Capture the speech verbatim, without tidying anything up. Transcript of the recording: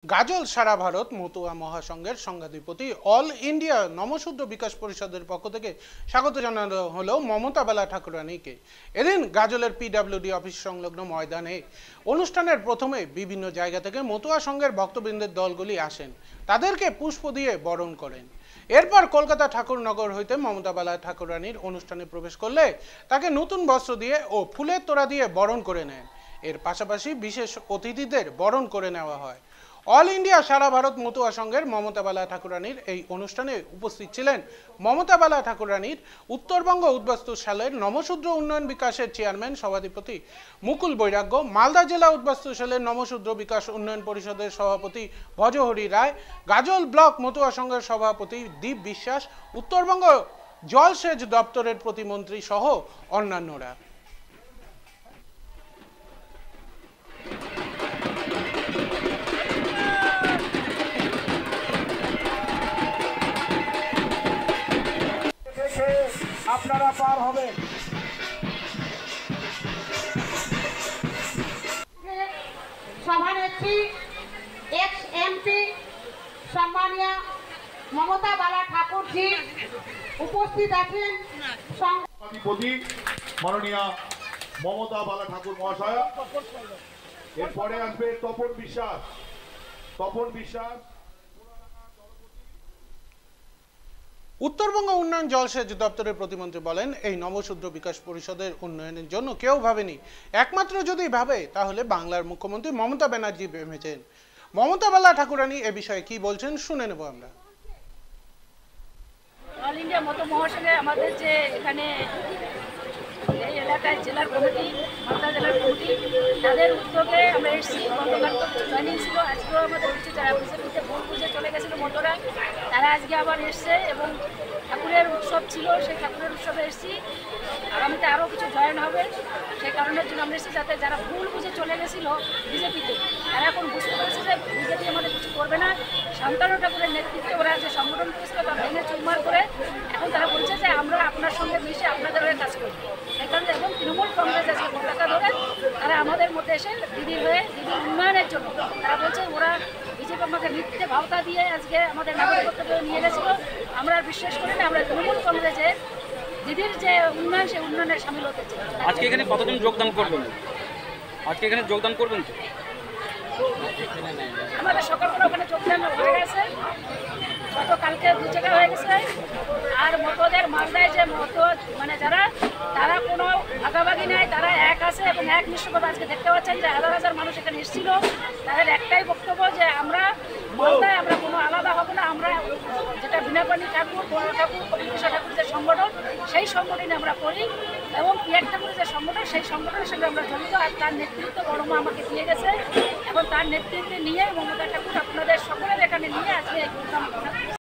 গাজল সারা ভারত মতুয়া মহাসংঘের সংঘাধিপতি অল ইন্ডিয়া নমশূদ্র বিকাশ পরিষদের পক্ষ থেকে স্বাগত জানানো হলো মমতা বালা ঠাকুরানীকে। এদিন গাজলের পিডব্লিউডি অফিস সংলগ্ন ময়দানে অনুষ্ঠানের প্রথমে বিভিন্ন জায়গা থেকে মতুয়া সংঘের ভক্তবৃন্দের দলগুলি আসেন, তাদেরকে পুষ্প দিয়ে বরণ করেন। এরপর কলকাতা ঠাকুরনগর হইতে মমতা বালা ঠাকুরানীর অনুষ্ঠানে প্রবেশ করলে তাকে নতুন বস্ত্র দিয়ে ও ফুলের তোড়া দিয়ে বরণ করে নেন। এর পাশাপাশি বিশেষ অতিথিদের বরণ করে নেওয়া হয়। অল ইন্ডিয়া সারা ভারত মতুয়া সংঘের মমতা বালা ঠাকুরানীর এই অনুষ্ঠানে উপস্থিত ছিলেন মমতা বালা ঠাকুরানীর উত্তরবঙ্গ উদ্বাস্তু সেলের নমশূদ্র উন্নয়ন বিকাশের চেয়ারম্যান সভাধিপতি মুকুল বৈরাগ্য, মালদা জেলা উদ্বাস্তু সেলের নমশূদ্র বিকাশ উন্নয়ন পরিষদের সভাপতি ভজহরি রায়, গাজল ব্লক মতুয়া সংঘের সভাপতি দীপ বিশ্বাস, উত্তরবঙ্গ জলসেচ দপ্তরের প্রতিমন্ত্রী সহ অন্যান্যরা। আপনারা পার হবেন। সভানেত্রী এক্স এমপি সম্মানীয় মমতা বালা ঠাকুরজি উপস্থিত আছেন। সভাধিপতি মাননীয় মমতা বালা ঠাকুর মহাশয়। এরপরে আসবে তপন বিশ্বাস। তপন বিশ্বাস উত্তরবঙ্গ উন্নয়ন জলসেচ দপ্তরের প্রতিমন্ত্রী বলেন, এই নমশূদ্র বিকাশ পরিষদের উন্নয়নের জন্য কেউ ভাবেনি, একমাত্র যদি ভাবে তাহলে বাংলার মুখ্যমন্ত্রী মমতা ব্যানার্জি ভেবেছেন। মমতা বালা ঠাকুরানী এ বিষয়ে কি বলছেন শুনে নেব আমরা। অল ইন্ডিয়া মতো মহাসংঘে আমাদের যে এখানে এই এলাকায় জেলার কমিটি, মালদা জেলার কমিটি, তাদের উদ্যোগে আমরা এসেছি। গতকাল তো জয়নিং ছিল, আজকেও আমাদের কিছু যারা বিজেপিতে ভোট বুঝে চলে গেছিলো মতোরা, তারা আজকে আবার এসছে এবং ঠাকুরের উৎসব ছিল, সেই ঠাকুরের উৎসবে এসেছি। আগামীতে আরও কিছু জয়েন হবে, সেই কারণের জন্য আমরা এসেছি যাতে যারা ভুল বুঝে চলে গেছিলো বিজেপিতে, তারা এখন বুঝতে পেরেছে যে বিজেপি আমাদের কিছু করবে না। শান্তনু ঠাকুরের নেতৃত্বে ওরা যে সংগঠন করেছিল তা ভেঙে চুরমার করে এখন তারা বলছে যে আমরা আপনার সঙ্গে মিশে আপনাদের হয়ে কাজ করব। সেই কারণে এবং তৃণমূল কংগ্রেস আজকে পতাকা ধরে তারা আমাদের মধ্যে এসে দিদির হয়ে দিদির উন্নয়নের জন্য তারা বলছে ওরা বিজেপি আমাকে মিথ্যে ভাওতা দিয়ে আজকে আমাদের নাগরিকত্ব নিয়ে গেছিল। আমরা আর বিশ্বাস করি না, আমরা তৃণমূল কংগ্রেসে দিদির যে উন্নয়ন সেই উন্নয়নে সামিল হতে চাই। আজকে এখানে কতজন যোগদান করবেন? আজকে এখানে যোগদান করবেন তো? আমাদের সকালবেলা ওখানে যোগদান হয়ে গেছে, গতকালকে দু জায়গায় হয়ে গেছে। আর মতদের মালদায় যে মত মানে যারা তারা কোনো ভাগাভাগি নেয়, তারা এক আছে এবং এক নিঃস্বভাবে আজকে দেখতে পাচ্ছেন যে হাজার হাজার মানুষ এখানে এসেছিল। তাদের একটাই বক্তব্য যে আমরা মালদায় আমরা কোনো আলাদা হব না, আমরা যেটা বিনাপানি ঠাকুর, বড় ঠাকুর, কবিকৃষ্ণ ঠাকুর যে সংগঠন সেই সংগঠনে আমরা করি এবং পিয়ার ঠাকুরের যে সংগঠন সেই সংগঠনের সঙ্গে আমরা জড়িত। আর তার নেতৃত্ব বড় মা আমাকে দিয়ে গেছে এবং তার নেতৃত্বে নিয়ে মমতা ঠাকুর আপনাদের সকলের এখানে নিয়ে আজকে এই প্রোগ্রাম